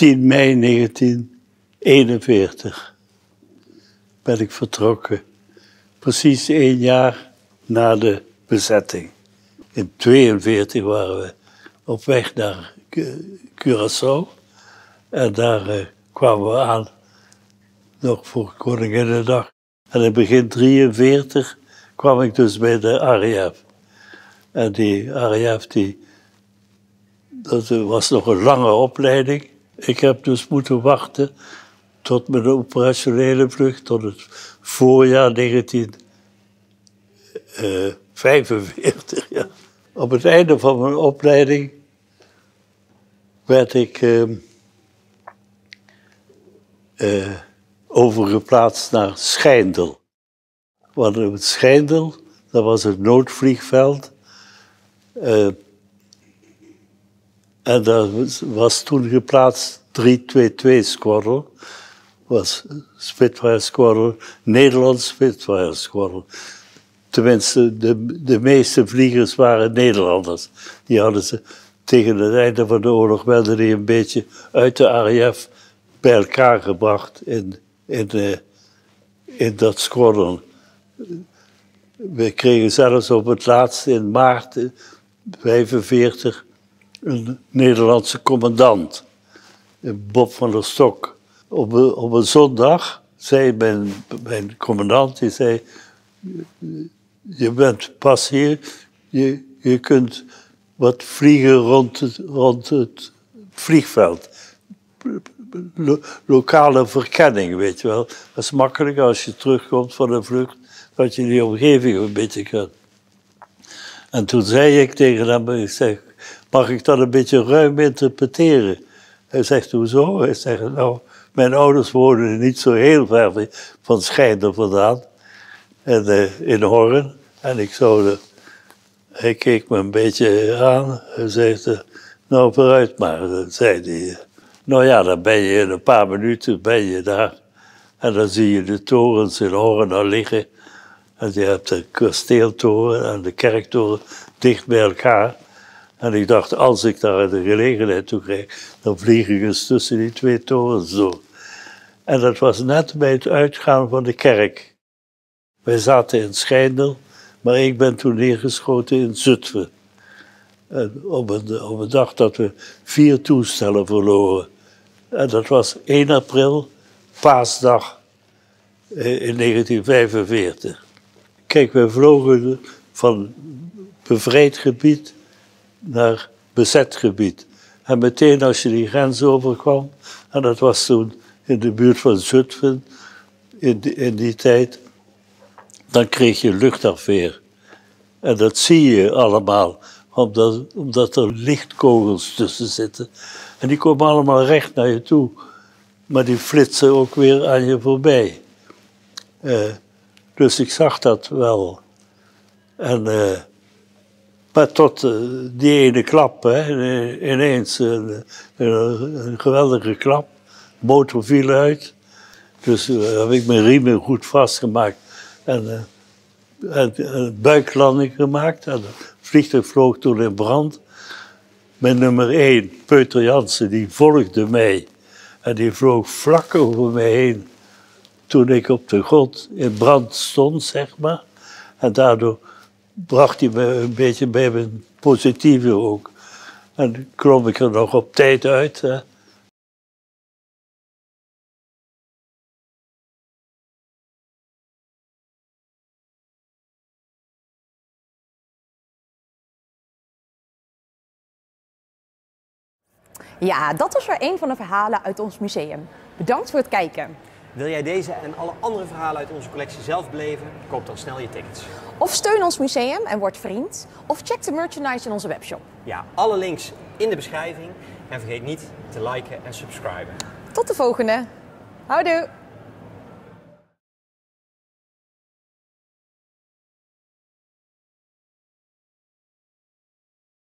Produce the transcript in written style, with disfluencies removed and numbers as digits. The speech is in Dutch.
10 mei 1941 ben ik vertrokken. Precies 1 jaar na de bezetting. In 1942 waren we op weg naar Curaçao. En daar kwamen we aan, nog voor Koninginnedag. En in begin 1943 kwam ik dus bij de RAF. En die RAF, dat was nog een lange opleiding. Ik heb dus moeten wachten tot mijn operationele vlucht, tot het voorjaar 1945. Ja. Op het einde van mijn opleiding werd ik overgeplaatst naar Schijndel. Want op het Schijndel, dat was het noodvliegveld. En daar was toen geplaatst 322 Squadron. Was Spitfire Squadron, Nederlands Spitfire Squadron. Tenminste, de meeste vliegers waren Nederlanders. Die hadden ze tegen het einde van de oorlog werden die een beetje uit de RAF bij elkaar gebracht in dat squadron. We kregen zelfs op het laatst in maart 1945 een Nederlandse commandant, Bob van der Stok. Op een zondag zei mijn commandant, die zei, je bent pas hier, je kunt wat vliegen rond het vliegveld. Lokale verkenning, weet je wel. Dat is makkelijk als je terugkomt van een vlucht, dat je die omgeving een beetje kent. En toen zei ik tegen hem, ik zeg, mag ik dat een beetje ruim interpreteren? Hij zegt, hoezo? Hij zegt, nou, mijn ouders woonden niet zo heel ver van Schijndel vandaan. En, in Horn. En hij keek me een beetje aan. Hij zei, nou vooruit maar, zei hij. Nou ja, dan ben je in een paar minuten daar. En dan zie je de torens in Horn al liggen. En je hebt de kasteeltoren en de kerktoren dicht bij elkaar. En ik dacht, als ik daar de gelegenheid toe krijg, dan vlieg ik eens tussen die 2 torens door. En dat was net bij het uitgaan van de kerk. Wij zaten in Schijndel, maar ik ben toen neergeschoten in Zutphen. Op een dag dat we 4 toestellen verloren. En dat was 1 april, paasdag, in 1945. Kijk, we vlogen van bevrijd gebied naar bezet gebied. En meteen als je die grens overkwam, en dat was toen in de buurt van Zutphen, in die tijd, dan kreeg je luchtafweer. En dat zie je allemaal, omdat er lichtkogels tussen zitten. En die komen allemaal recht naar je toe. Maar die flitsen ook weer aan je voorbij. Dus ik zag dat wel. Maar tot die ene klap, hè, ineens een geweldige klap. De motor viel uit. Dus heb ik mijn riemen goed vastgemaakt. En een buiklanding gemaakt. En het vliegtuig vloog toen in brand. Mijn nummer 1, Peuter Jansen, die volgde mij. En die vloog vlak over mij heen. Toen ik op de grond in brand stond, zeg maar. En daardoor bracht hij me een beetje bij mijn positieve ook. En klom ik er nog op tijd uit. Hè. Ja, dat was weer een van de verhalen uit ons museum. Bedankt voor het kijken. Wil jij deze en alle andere verhalen uit onze collectie zelf beleven? Koop dan snel je tickets. Of steun ons museum en word vriend. Of check de merchandise in onze webshop. Ja, alle links in de beschrijving. En vergeet niet te liken en subscriben. Tot de volgende. Houdoe!